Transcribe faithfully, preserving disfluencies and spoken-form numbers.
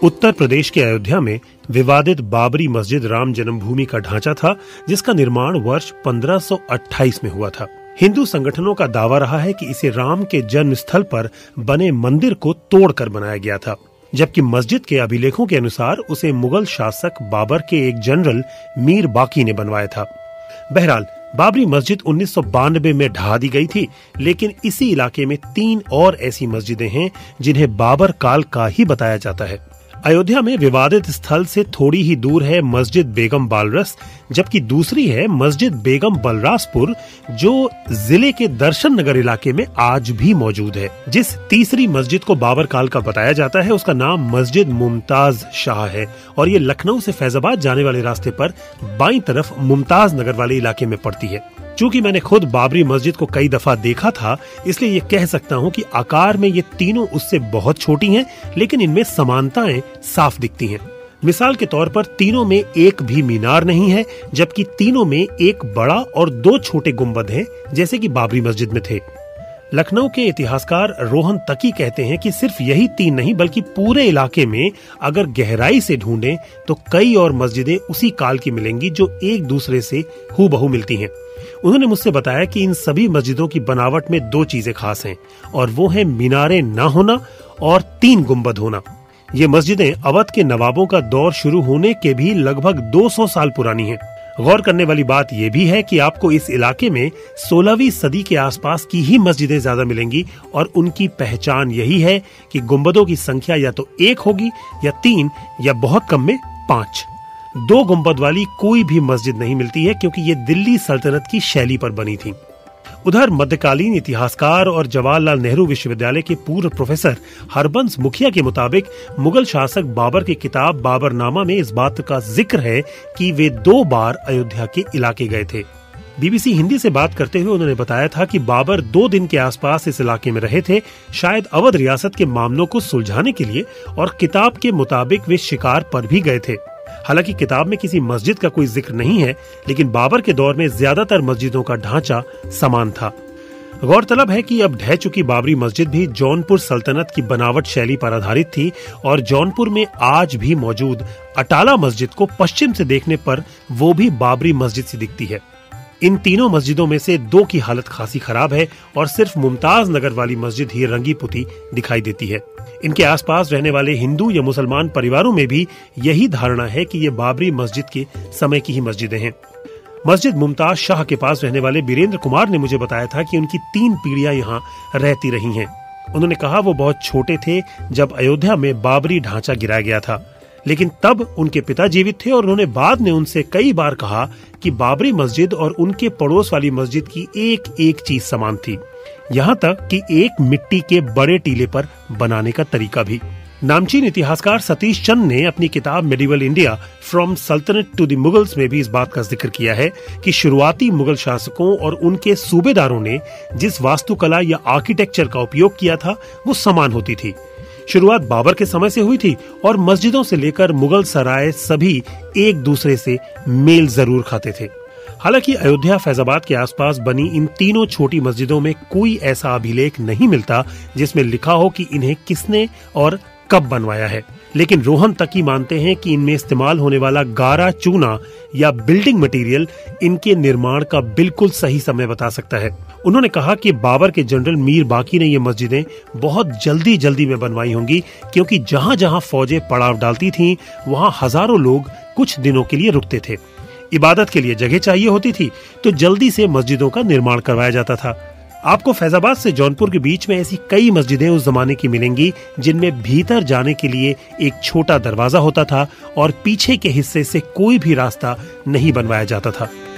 उत्तर प्रदेश के अयोध्या में विवादित बाबरी मस्जिद राम जन्मभूमि का ढांचा था, जिसका निर्माण वर्ष पंद्रह सौ अट्ठाईस में हुआ था। हिंदू संगठनों का दावा रहा है कि इसे राम के जन्म स्थल पर बने मंदिर को तोड़कर बनाया गया था, जबकि मस्जिद के अभिलेखों के अनुसार उसे मुगल शासक बाबर के एक जनरल मीर बाकी ने बनवाया था। बहरहाल बाबरी मस्जिद उन्नीस सौ बानवे में ढहा दी गई थी, लेकिन इसी इलाके में तीन और ऐसी मस्जिदें हैं जिन्हें बाबर काल का ही बताया जाता है। अयोध्या में विवादित स्थल से थोड़ी ही दूर है मस्जिद बेगम बालरस, जबकि दूसरी है मस्जिद बेगम बलरासपुर, जो जिले के दर्शन नगर इलाके में आज भी मौजूद है। जिस तीसरी मस्जिद को बाबर काल का बताया जाता है उसका नाम मस्जिद मुमताज शाह है और ये लखनऊ से फैजाबाद जाने वाले रास्ते पर बाईं तरफ मुमताज नगर वाले इलाके में पड़ती है। चूंकि मैंने खुद बाबरी मस्जिद को कई दफा देखा था, इसलिए ये कह सकता हूँ कि आकार में ये तीनों उससे बहुत छोटी हैं, लेकिन इनमें समानताएं साफ दिखती हैं। मिसाल के तौर पर तीनों में एक भी मीनार नहीं है, जबकि तीनों में एक बड़ा और दो छोटे गुंबद हैं, जैसे कि बाबरी मस्जिद में थे। लखनऊ के इतिहासकार रोहन तकी कहते हैं कि सिर्फ यही तीन नहीं बल्कि पूरे इलाके में अगर गहराई से ढूंढें तो कई और मस्जिदें उसी काल की मिलेंगी जो एक दूसरे से हूबहू मिलती हैं। उन्होंने मुझसे बताया कि इन सभी मस्जिदों की बनावट में दो चीजें खास हैं और वो हैं मीनारें ना होना और तीन गुंबद होना। ये मस्जिदें अवध के नवाबों का दौर शुरू होने के भी लगभग दो सौ साल पुरानी हैं। गौर करने वाली बात यह भी है कि आपको इस इलाके में सोलहवीं सदी के आसपास की ही मस्जिदें ज्यादा मिलेंगी और उनकी पहचान यही है कि गुंबदों की संख्या या तो एक होगी या तीन या बहुत कम में पांच। दो गुंबद वाली कोई भी मस्जिद नहीं मिलती है क्योंकि ये दिल्ली सल्तनत की शैली पर बनी थी। उधर मध्यकालीन इतिहासकार और जवाहरलाल नेहरू विश्वविद्यालय के पूर्व प्रोफेसर हरबंस मुखिया के मुताबिक मुगल शासक बाबर की किताब बाबरनामा में इस बात का जिक्र है कि वे दो बार अयोध्या के इलाके गए थे। बीबीसी हिंदी से बात करते हुए उन्होंने बताया था कि बाबर दो दिन के आसपास इस इलाके में रहे थे, शायद अवध रियासत के मामलों को सुलझाने के लिए, और किताब के मुताबिक वे शिकार पर भी गए थे। हालांकि किताब में किसी मस्जिद का कोई जिक्र नहीं है, लेकिन बाबर के दौर में ज्यादातर मस्जिदों का ढांचा समान था। गौरतलब है कि अब ढह चुकी बाबरी मस्जिद भी जौनपुर सल्तनत की बनावट शैली पर आधारित थी और जौनपुर में आज भी मौजूद अटाला मस्जिद को पश्चिम से देखने पर वो भी बाबरी मस्जिद सी दिखती है। इन तीनों मस्जिदों में से दो की हालत खासी खराब है और सिर्फ मुमताज नगर वाली मस्जिद ही रंगी पुती दिखाई देती है। इनके आसपास रहने वाले हिंदू या मुसलमान परिवारों में भी यही धारणा है कि ये बाबरी मस्जिद के समय की ही मस्जिदें हैं। मस्जिद मुमताज शाह के पास रहने वाले वीरेंद्र कुमार ने मुझे बताया था कि उनकी तीन पीढ़ियां यहाँ रहती रही हैं। उन्होंने कहा वो बहुत छोटे थे जब अयोध्या में बाबरी ढांचा गिराया गया था, लेकिन तब उनके पिता जीवित थे और उन्होंने बाद में उनसे कई बार कहा कि बाबरी मस्जिद और उनके पड़ोस वाली मस्जिद की एक एक चीज समान थी, यहाँ तक कि एक मिट्टी के बड़े टीले पर बनाने का तरीका भी। नामचीन इतिहासकार सतीश चंद ने अपनी किताब medieval India from Sultanat to the Mughals में भी इस बात का जिक्र किया है कि शुरुआती मुगल शासकों और उनके सूबेदारों ने जिस वास्तुकला या आर्किटेक्चर का उपयोग किया था वो समान होती थी। शुरुआत बाबर के समय से हुई थी और मस्जिदों से लेकर मुगल सराय सभी एक दूसरे से मेल जरूर खाते थे। हालांकि अयोध्या फैजाबाद के आसपास बनी इन तीनों छोटी मस्जिदों में कोई ऐसा अभिलेख नहीं मिलता जिसमें लिखा हो कि इन्हें किसने और कब बनवाया है, लेकिन रोहन तकी मानते हैं कि इनमें इस्तेमाल होने वाला गारा चूना या बिल्डिंग मटेरियल इनके निर्माण का बिल्कुल सही समय बता सकता है। उन्होंने कहा कि बाबर के जनरल मीर बाकी ने ये मस्जिदें बहुत जल्दी जल्दी में बनवाई होंगी, क्योंकि जहाँ जहाँ फौजें पड़ाव डालती थीं, वहाँ हजारों लोग कुछ दिनों के लिए रुकते थे। इबादत के लिए जगह चाहिए होती थी, तो जल्दी से मस्जिदों का निर्माण करवाया जाता था। आपको फैजाबाद से जौनपुर के बीच में ऐसी कई मस्जिदें उस जमाने की मिलेंगी जिनमें भीतर जाने के लिए एक छोटा दरवाजा होता था और पीछे के हिस्से से कोई भी रास्ता नहीं बनवाया जाता था।